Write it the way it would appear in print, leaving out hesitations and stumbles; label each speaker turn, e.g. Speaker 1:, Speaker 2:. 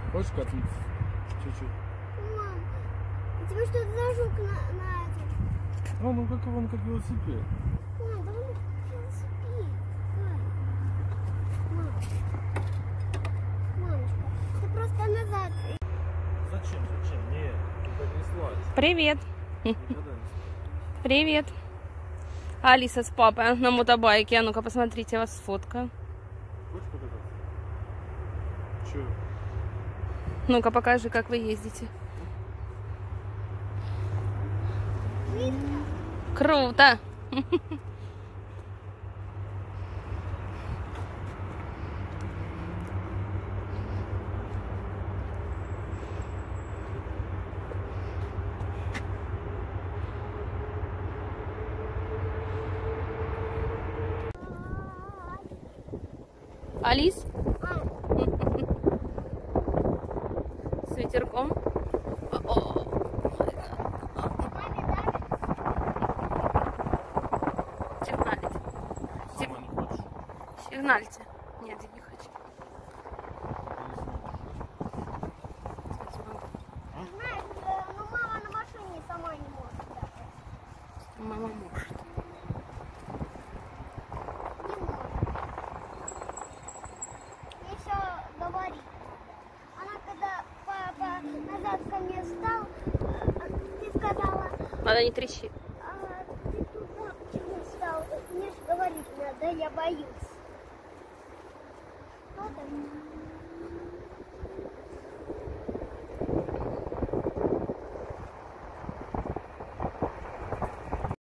Speaker 1: Хочешь катнуть? Чуть-чуть.
Speaker 2: Мам, у тебя что-то зажег на этом.
Speaker 1: Ну как велосипед.
Speaker 2: Мам, да он велосипед. Мам. Мамочка, ты просто назад.
Speaker 1: Зачем? Нет, ты понеслась.
Speaker 3: Привет.
Speaker 1: Никогда не слышал.
Speaker 3: Привет. Алиса с папой на мотобайке. А ну-ка, посмотрите, я вас сфоткаю.
Speaker 1: Хочешь покататься? Че?
Speaker 3: Ну-ка, покажи, как вы ездите. Круто. Алис? С ветерком. Сигналите.
Speaker 1: Сама не хочешь?
Speaker 3: Сигнальте. Нет, я не хочу.
Speaker 2: Знаешь, ну мама на машине сама не может.
Speaker 3: Мама может.
Speaker 2: Не может. Еще говорить надо. Она когда папа назад ко мне встал, ты сказала,
Speaker 3: Надо не трещи.
Speaker 2: а ты туда почему встал? Мне же говорить надо, я боюсь. Вот это.